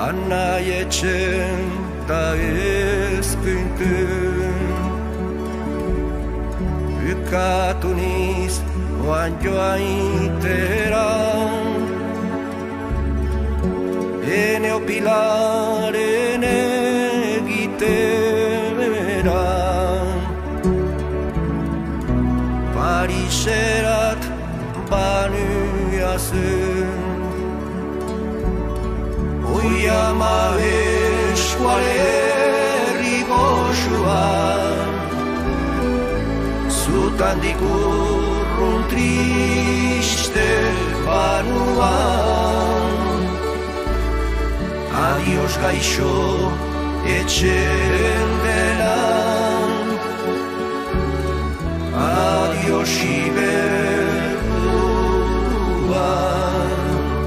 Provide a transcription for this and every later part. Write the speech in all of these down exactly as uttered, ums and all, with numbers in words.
Anai etxen ta ezkuntun Bukatu niz oan joaitera Ene opilaren egitera Pariserat banuazen Oi ama eskualerri goxua Zutan dikurrun triste banuan Adios gaixo etxeren denan Adios iberduan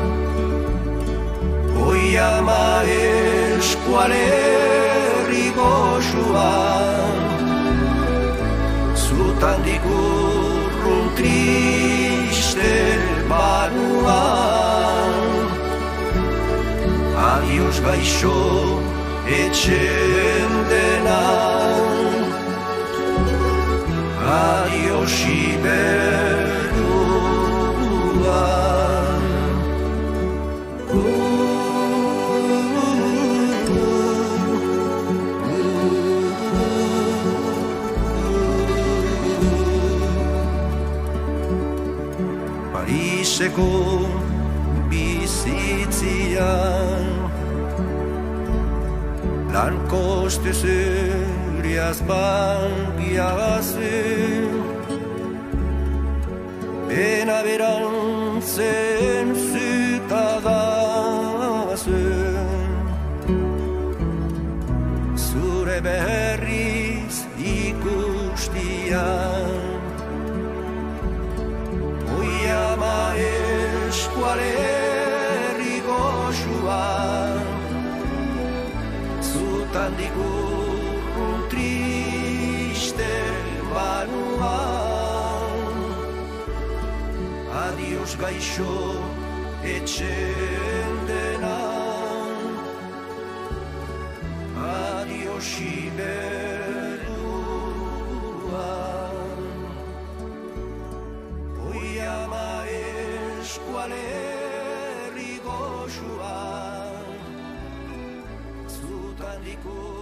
Oi ama eskualerri goxua Zutan dikurrun triste banuan Adios gaixo etxen denan Adios iberduan Pariseko bizitzian Lan koste zuriaz bangiazen Pena berantzen zutadazen Zure berriz ikustian Oi ama eskualerri goxua Zutan dikurrun triste banuan Adios gaixo etxen denan Adios iberduan Oi ama eskualerri goxua Zutan dikurrun